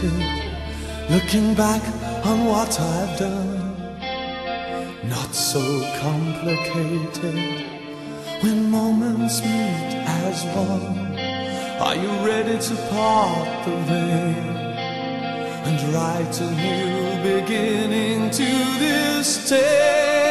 vindicated, looking back on what I've done. Not so complicated when moments meet as one. Are you ready to part the veil and write a new beginning to this tale?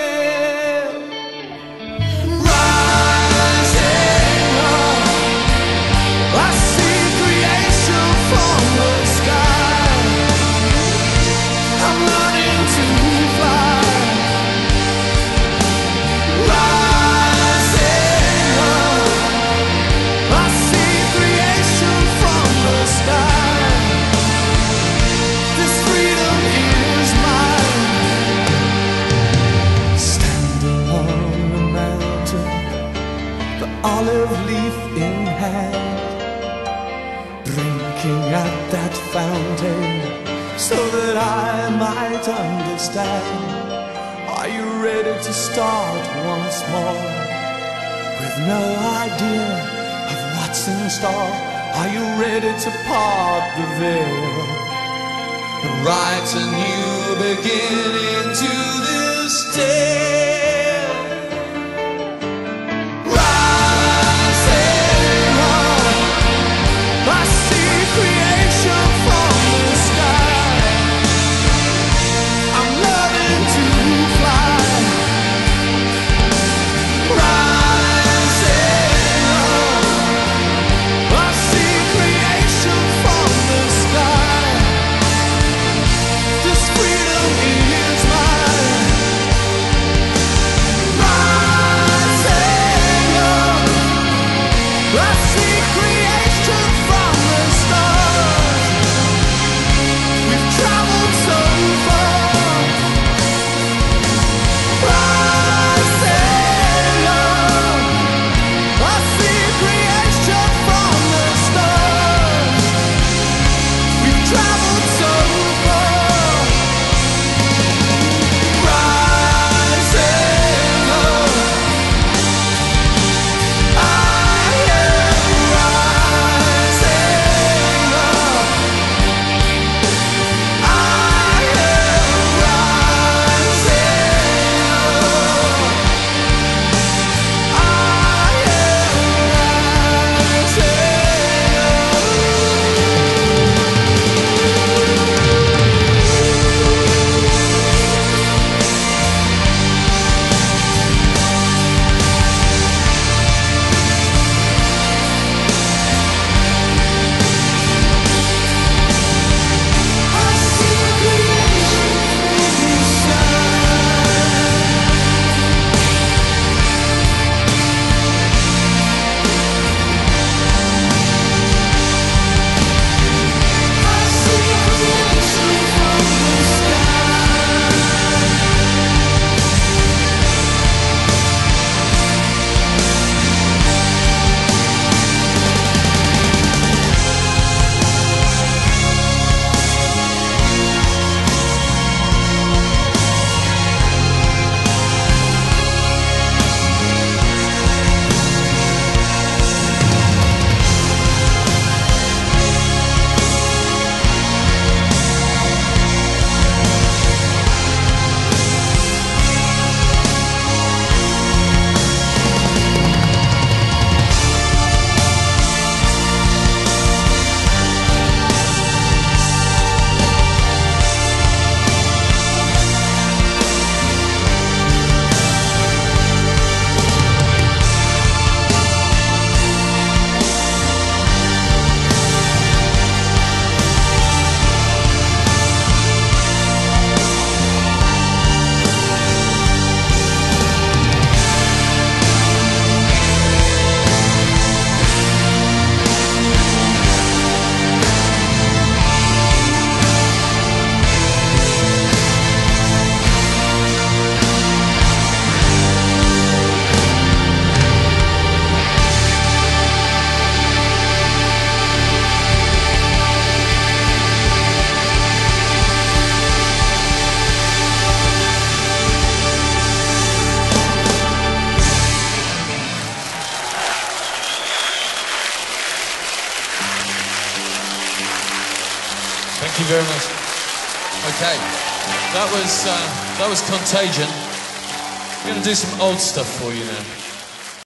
Olive leaf in hand, drinking at that fountain so that I might understand. Are you ready to start once more with no idea of what's in store? Are you ready to part the veil and write a new beginning to this tale? Thank you very much. Okay, that was Contagion. We're going to do some old stuff for you now.